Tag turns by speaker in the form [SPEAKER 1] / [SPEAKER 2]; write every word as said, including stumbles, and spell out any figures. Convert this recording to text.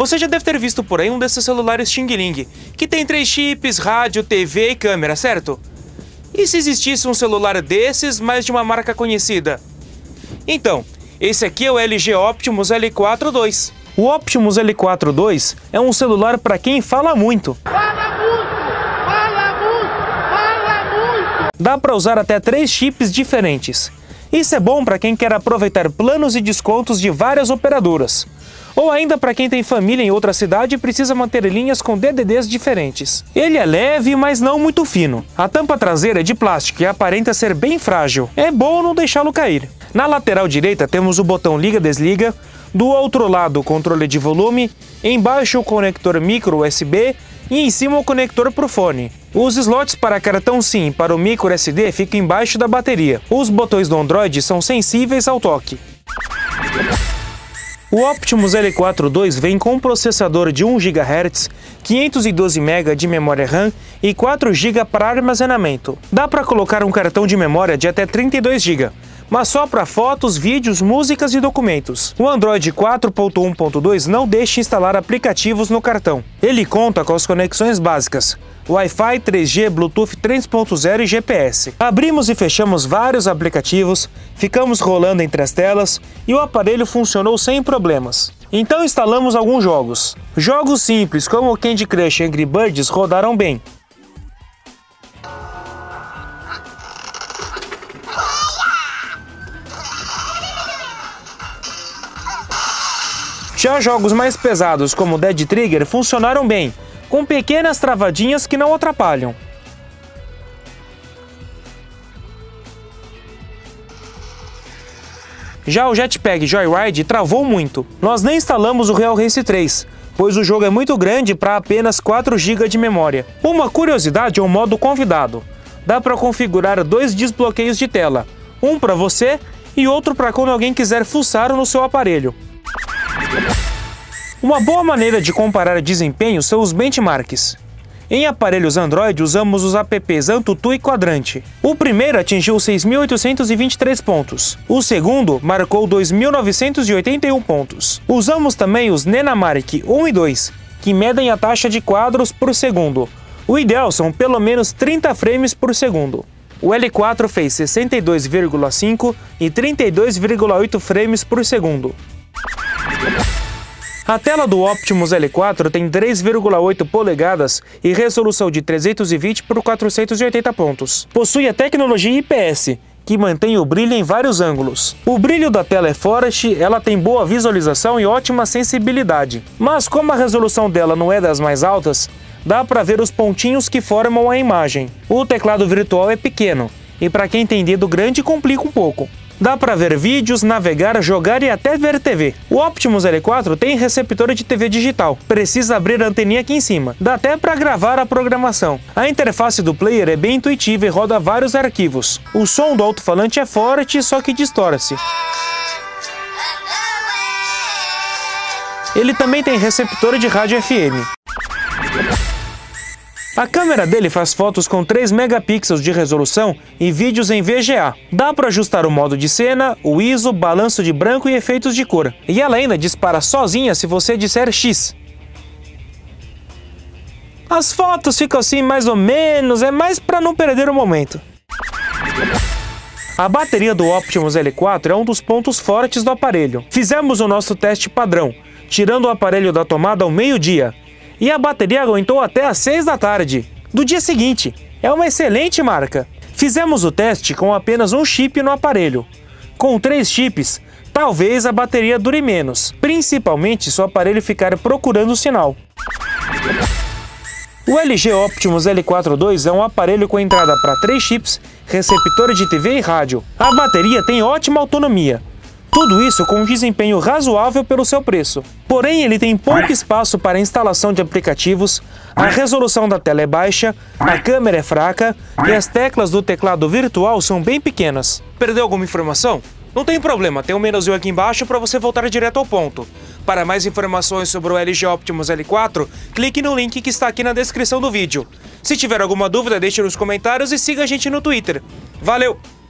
[SPEAKER 1] Você já deve ter visto por aí um desses celulares Xing Ling, que tem três chips, rádio, T V e câmera, certo? E se existisse um celular desses, mas de uma marca conhecida? Então, esse aqui é o L G Optimus L quatro dois. O Optimus L quatro dois é um celular para quem fala muito.
[SPEAKER 2] Fala muito! Fala muito! Fala muito!
[SPEAKER 1] Dá para usar até três chips diferentes. Isso é bom para quem quer aproveitar planos e descontos de várias operadoras. Ou ainda para quem tem família em outra cidade e precisa manter linhas com D D Ds diferentes. Ele é leve, mas não muito fino. A tampa traseira é de plástico e aparenta ser bem frágil. É bom não deixá-lo cair. Na lateral direita temos o botão liga-desliga, do outro lado o controle de volume, embaixo o conector micro U S B e em cima o conector para o fone. Os slots para cartão SIM e para o micro S D ficam embaixo da bateria. Os botões do Android são sensíveis ao toque. O Optimus L quatro dois vem com um processador de um gigahertz, quinhentos e doze megabytes de memória RAM e quatro gigabytes para armazenamento. Dá para colocar um cartão de memória de até trinta e dois gigabytes, mas só para fotos, vídeos, músicas e documentos. O Android quatro ponto um ponto dois não deixa instalar aplicativos no cartão. Ele conta com as conexões básicas Wi-Fi, três G, Bluetooth três ponto zero e G P S. Abrimos e fechamos vários aplicativos, ficamos rolando entre as telas e o aparelho funcionou sem problemas. Então instalamos alguns jogos. Jogos simples como o Candy Crush e Angry Birds rodaram bem. Já jogos mais pesados como Dead Trigger funcionaram bem, com pequenas travadinhas que não atrapalham. Já o Jetpack Joyride travou muito. Nós nem instalamos o Real Race três, pois o jogo é muito grande para apenas quatro gigabytes de memória. Uma curiosidade é o modo convidado. Dá para configurar dois desbloqueios de tela, um para você e outro para quando alguém quiser fuçar no seu aparelho. Uma boa maneira de comparar desempenho são os benchmarks. Em aparelhos Android usamos os apps Antutu e Quadrante. O primeiro atingiu seis mil oitocentos e vinte e três pontos. O segundo marcou dois mil novecentos e oitenta e um pontos. Usamos também os Nenamark um e dois, que medem a taxa de quadros por segundo. O ideal são pelo menos trinta frames por segundo. O L quatro fez sessenta e dois vírgula cinco e trinta e dois vírgula oito frames por segundo. A tela do Optimus L quatro tem três vírgula oito polegadas e resolução de trezentos e vinte por quatrocentos e oitenta pontos. Possui a tecnologia I P S, que mantém o brilho em vários ângulos. O brilho da tela é forte, ela tem boa visualização e ótima sensibilidade. Mas como a resolução dela não é das mais altas, dá para ver os pontinhos que formam a imagem. O teclado virtual é pequeno, e para quem tem dedo grande complica um pouco. Dá para ver vídeos, navegar, jogar e até ver T V. O Optimus L quatro tem receptor de T V digital. Precisa abrir a anteninha aqui em cima. Dá até para gravar a programação. A interface do player é bem intuitiva e roda vários arquivos. O som do alto-falante é forte, só que distorce. Ele também tem receptor de rádio F M. A câmera dele faz fotos com três megapixels de resolução e vídeos em V G A. Dá para ajustar o modo de cena, o I S O, balanço de branco e efeitos de cor. E ela ainda dispara sozinha se você disser X. As fotos ficam assim mais ou menos, é mais para não perder o momento. A bateria do Optimus L quatro é um dos pontos fortes do aparelho. Fizemos o nosso teste padrão, tirando o aparelho da tomada ao meio-dia. E a bateria aguentou até às seis da tarde, do dia seguinte. É uma excelente marca. Fizemos o teste com apenas um chip no aparelho. Com três chips, talvez a bateria dure menos, principalmente se o aparelho ficar procurando o sinal. O L G Optimus L quatro dois é um aparelho com entrada para três chips, receptor de T V e rádio. A bateria tem ótima autonomia. Tudo isso com um desempenho razoável pelo seu preço. Porém, ele tem pouco espaço para instalação de aplicativos, a resolução da tela é baixa, a câmera é fraca e as teclas do teclado virtual são bem pequenas. Perdeu alguma informação? Não tem problema, tem um menuzinho aqui embaixo para você voltar direto ao ponto. Para mais informações sobre o L G Optimus L quatro, clique no link que está aqui na descrição do vídeo. Se tiver alguma dúvida, deixe nos comentários e siga a gente no Twitter. Valeu!